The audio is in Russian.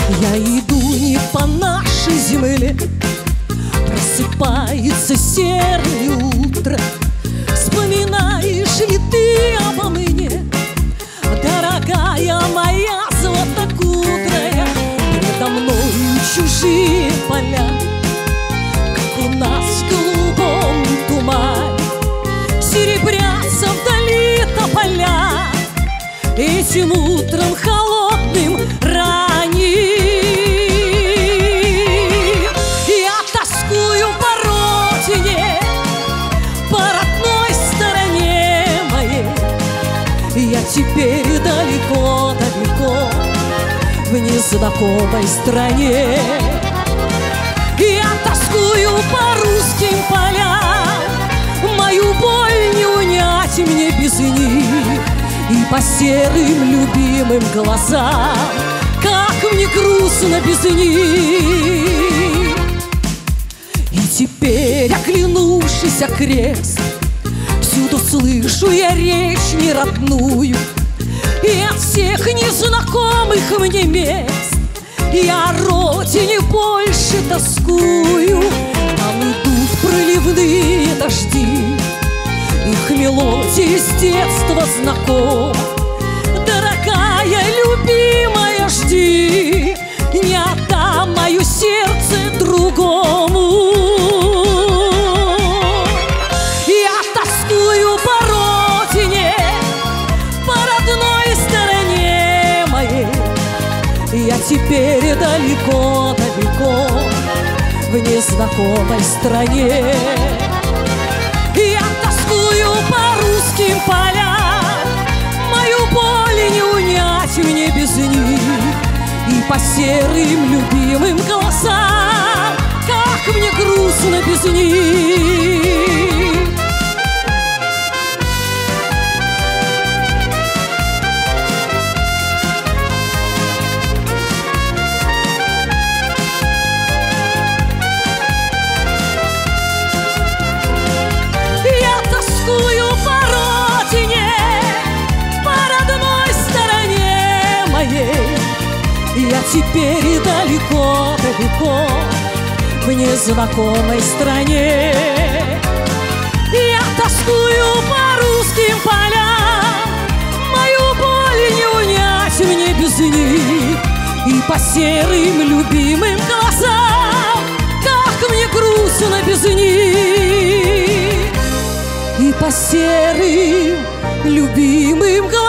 Я иду не по нашей земле, просыпается серое утро. Вспоминаешь ли ты обо мне, дорогая моя золотокудрая? Предо мною чужие поля, как у нас в голубом тумане. Серебрятся вдали тополя этим утром холодным ранним. Я тоскую по родине, по родной стороне моей. Я теперь далеко-далеко в незнакомой стране. Я тоскую по русским полям, мою боль не унять мне без них. И по серым любимым глазам, как мне грустно без них. И теперь, оглянувшись окрест, всюду слышу я речь неродную. И от всех незнакомых мне мест я о родине больше тоскую. Там идут проливные дожди, их мелодия с детства знакома. Дорогая, любимая, жди, не отдам мое сердце другому. Я тоскую по родине, по родной стороне моей. Я теперь далеко-далеко в незнакомой стране. Я тоскую по русским полям, мою боль не унять мне без них. И по серым любимым голосам, как мне грустно без них. Я теперь далеко-далеко в незнакомой стране. Я тоскую по русским полям, мою боль не унять мне без них. И по серым любимым глазам, как мне грустно без них. И по серым любимым глазам,